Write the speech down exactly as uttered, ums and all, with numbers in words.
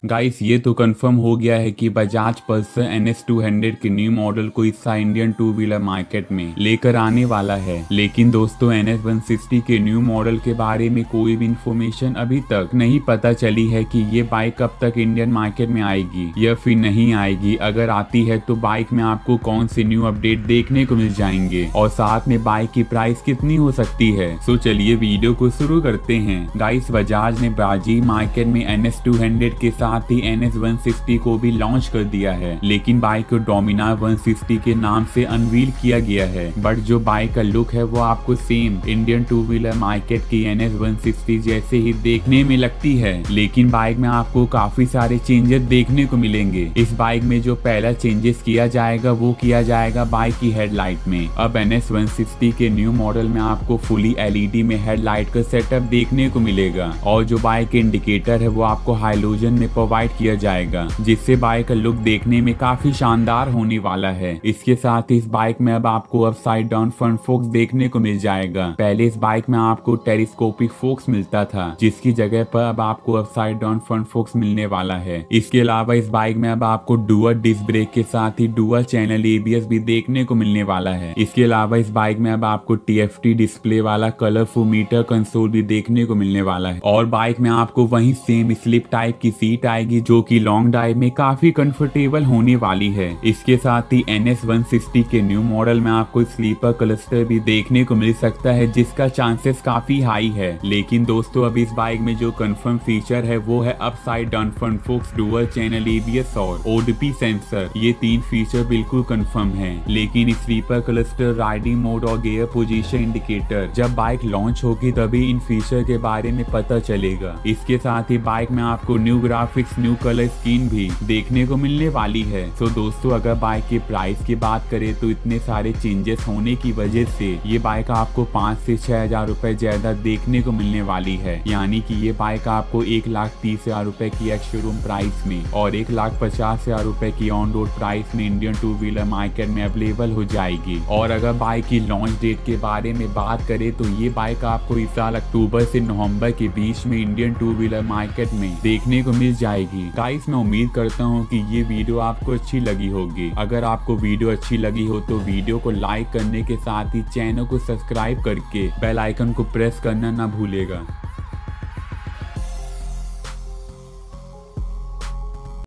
Guys ये तो confirm हो गया है कि Bajaj Pulsar N S two hundred के न्यू मॉडल को इस साल इंडियन टू व्हीलर मार्केट में लेकर आने वाला है। लेकिन दोस्तों एन एस वन सिक्सटी के न्यू मॉडल के बारे में कोई भी इंफॉर्मेशन अभी तक नहीं पता चली है कि ये बाइक कब तक इंडियन मार्केट में आएगी या फिर नहीं आएगी। अगर आती है तो बाइक में आपको कौन से न्यू अपडेट देखने को मिल जाएंगे और साथ में बाइक की प्राइस कितनी हो सकती है। तो चलिए वीडियो को शुरू करते हैं। गाइस बजाज ने ब्राजील मार्केट में एन एस टू हंड्रेड के साथ ही एन एस वन सिक्सटी को भी लॉन्च कर दिया है, लेकिन बाइक को डोमिनार वन सिक्सटी के नाम से अनवील किया गया है। बट जो बाइक का लुक है वो आपको same Indian two wheeler market की एन एस वन सिक्सटी जैसे ही देखने में लगती है, लेकिन बाइक में आपको काफी सारे चेंजेस देखने को मिलेंगे। इस बाइक में जो पहला चेंजेस किया जाएगा वो किया जाएगा बाइक की हेडलाइट में। अब एन एस वन सिक्सटी के न्यू मॉडल में आपको फुली एल ई डी में हेडलाइट का सेटअप देखने को मिलेगा और जो बाइक के इंडिकेटर है वो आपको हाइलोजन में प्रोवाइड किया जाएगा, जिससे बाइक का लुक देखने में काफी शानदार होने वाला है। इसके साथ ही इस बाइक में अब आपको अपसाइड डाउन फ्रंट फोक्स देखने को मिल जाएगा। पहले इस बाइक में आपको टेलीस्कोपिक फोक्स मिलता था, जिसकी जगह पर अब आपको अपसाइड डाउन फ्रंट फोक्स मिलने वाला है। इसके अलावा इस बाइक में अब आपको डुअल डिस्क ब्रेक के साथ ही dual channel A B S भी देखने को मिलने वाला है। इसके अलावा इस बाइक में अब आपको टी एफ टी डिस्प्ले वाला कलरफुल मीटर कंसोल भी देखने को मिलने वाला है और बाइक में आपको वही सेम स्लिप टाइप की सीट आएगी जो कि लॉन्ग ड्राइव में काफी कंफर्टेबल होने वाली है। इसके साथ ही एन एस वन सिक्सटी के न्यू मॉडल में आपको स्लीपर क्लस्टर भी देखने को मिल सकता है, जिसका चांसेस काफी हाई है। लेकिन दोस्तों अब इस बाइक में जो कंफर्म फीचर है वो है upside down front forks, dual channel A B S और ओ डी पी सेंसर। ये तीन फीचर बिल्कुल कंफर्म है, लेकिन स्लीपर क्लस्टर, राइडिंग मोड और गियर पोजीशन इंडिकेटर जब बाइक लॉन्च होगी तभी इन फीचर के बारे में पता चलेगा। इसके साथ ही बाइक में आपको new graphics, new colour scheme भी देखने को मिलने वाली है। तो दोस्तों अगर बाइक के प्राइस की बात करें तो इतने सारे चेंजेस होने की वजह से ये बाइक आपको पाँच से छह हजार रुपए ज्यादा देखने को मिलने वाली है। यानी कि ये बाइक आपको एक लाख तीस हजार रुपए की एक्स शोरूम प्राइस में और एक लाख पचास हजार रुपए की ऑन रोड प्राइस में इंडियन टू व्हीलर मार्केट में अवेलेबल हो जाएगी। और अगर बाइक की लॉन्च डेट के बारे में बात करें तो ये बाइक आपको इस साल अक्टूबर से नवंबर के बीच में इंडियन टू व्हीलर मार्केट में देखने को मिल जाएगी। गाइस मैं उम्मीद करता हूँ कि ये वीडियो आपको अच्छी लगी होगी। अगर आपको वीडियो अच्छी लगी हो तो वीडियो को लाइक करने के साथ ही चैनल को सब्सक्राइब करके बेल आइकन को प्रेस करना ना भूलेगा।